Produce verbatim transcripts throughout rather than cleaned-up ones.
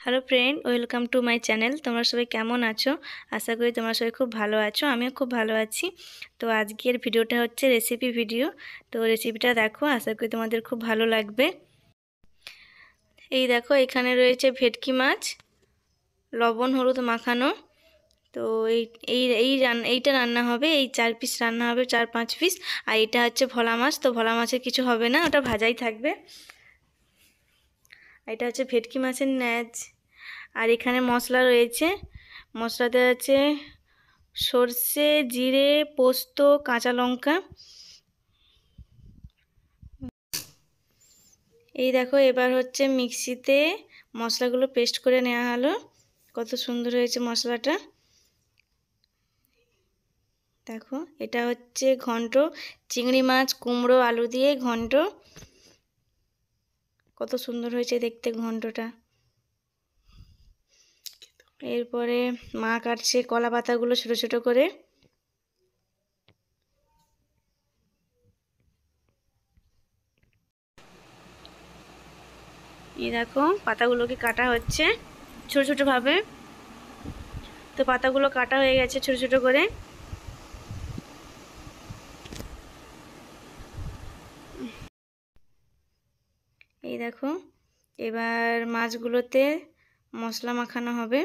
Hello friend, welcome to my channel. তোমরা সবাই কেমন আছো? আশা করি তোমরা সবাই খুব ভালো আছো। আমিও খুব ভালো আছি। তো আজকের ভিডিওটা হচ্ছে রেসিপি ভিডিও। তো রেসিপিটা দেখো, আশা করি তোমাদের খুব ভালো লাগবে। এই দেখো, এখানে রয়েছে ভেটকি মাছ, লবণ হলুদ মাখানো। তো এই এই এই রান্না এইটা রান্না হবে, এই চার পিস রান্না হবে, চার পাঁচ পিস। আর এটা হচ্ছে ভোলা মাছ। তো ভোলা মাছের কিছু হবে না, ওটা ভাজাই থাকবে। এটা হচ্ছে ভেটকি মাছের ন্যাজ। আর এখানে মশলা রয়েছে, মশলাতে আছে সর্ষে, জিরে, পোস্ত, কাঁচা লঙ্কা। এই দেখো, এবার হচ্ছে মিক্সিতে মশলাগুলো পেস্ট করে নেওয়া হলো। কত সুন্দর হয়েছে মশলাটা। দেখো, এটা হচ্ছে ঘন্ট, চিংড়ি মাছ, কুমড়ো, আলু দিয়ে ঘন্ট। কত সুন্দর হয়েছে দেখতে ঘন্টটা। এরপরে মা কাটছে কলা পাতাগুলো ছোট ছোট করে। এই দেখো, পাতাগুলোকে কাটা হচ্ছে ছোট ছোট ভাবে। তো পাতাগুলো কাটা হয়ে গেছে ছোট ছোট করে। এই দেখো, এবার মাছগুলোতে মশলা মাখানো হবে।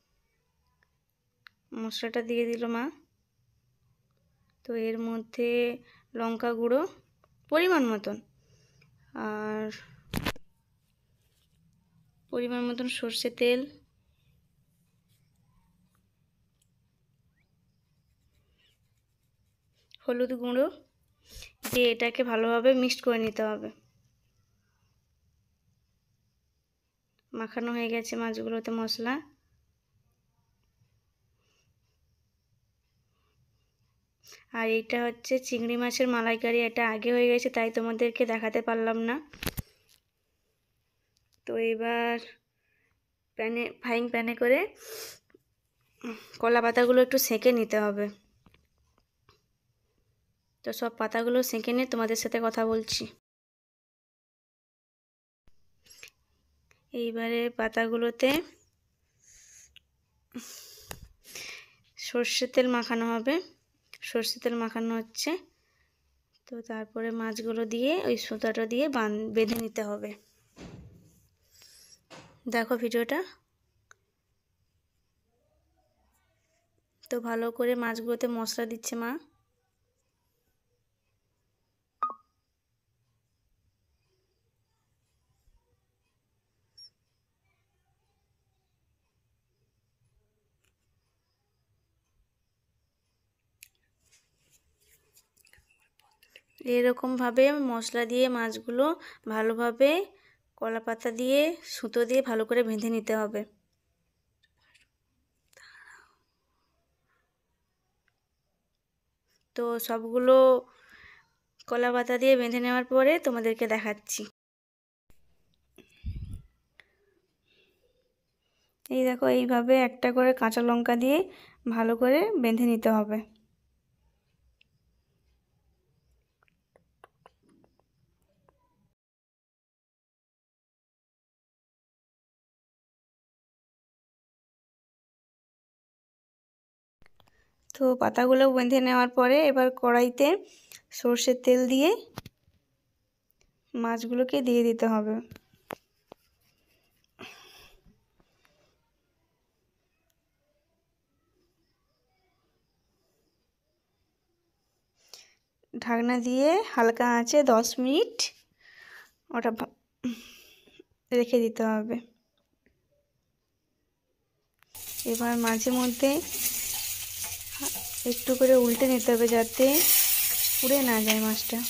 মশলাটা দিয়ে দিল মা। তো এর মধ্যে লঙ্কা গুঁড়ো পরিমাণ মতন, আর পরিমাণ মতন সর্ষে তেল, হলুদ গুঁড়ো দিয়ে এটাকে ভালোভাবে মিক্সড করে নিতে হবে। মাখানো হয়ে গেছে মাছগুলোতে মশলা। আর এইটা হচ্ছে চিংড়ি মাছের মালাইকারি। এটা আগে হয়ে গেছে, তাই তোমাদেরকে দেখাতে পারলাম না। তো এবার প্যানে ফ্রাইং প্যানে করে কলা পাতাগুলো একটু সেঁকে নিতে হবে। তো সব পাতাগুলো সেঁকে নিয়ে তোমাদের সাথে কথা বলছি। এইবারে পাতাগুলোতে সর্ষের তেল মাখানো হবে। সর্ষের তেল মাখানো হচ্ছে। তো তারপরে মাছগুলো দিয়ে ওই সুতাটা দিয়ে বান বেঁধে নিতে হবে। দেখো ভিডিওটা। তো ভালো করে মাছগুলোতে মশলা দিচ্ছে মা। এরকমভাবে মশলা দিয়ে মাছগুলো ভালোভাবে কলা পাতা দিয়ে সুতো দিয়ে ভালো করে বেঁধে নিতে হবে। তো সবগুলো কলা পাতা দিয়ে বেঁধে নেওয়ার পরে তোমাদেরকে দেখাচ্ছি। এই দেখো, এইভাবে একটা করে কাঁচা লঙ্কা দিয়ে ভালো করে বেঁধে নিতে হবে। তো পাতাগুলো বেঁধে নেওয়ার পরে এবার কড়াইতে সর্ষের তেল দিয়ে মাছগুলোকে দিয়ে দিতে হবে। ঢাকনা দিয়ে হালকা আঁচে দশ মিনিট ওটা রেখে দিতে হবে। এবার মাঝে মধ্যে একটু করে উল্টে নিতে হবে যাতে পুড়ে না যায় মাছটা।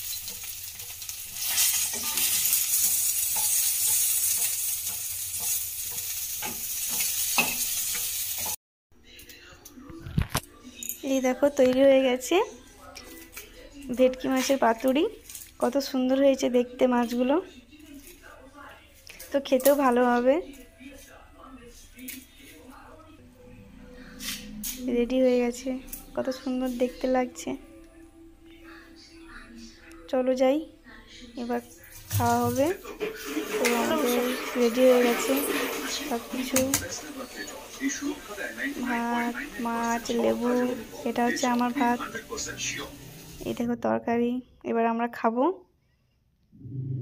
এই দেখো, তৈরি হয়ে গেছে ভেটকি মাছের পাতুরি। কত সুন্দর হয়েছে দেখতে মাছগুলো। তো খেতেও ভালো হবে। রেডি হয়ে গেছে, কত সুন্দর দেখতে লাগছে। চলো যাই। এবার খাওয়া হবে। তো আমাদের রেডি হয়ে গেছে সব কিছু, ভাত, মাছ, লেবু। এটা হচ্ছে আমার ভাত, এই দেখো তরকারি। এবার আমরা খাবো।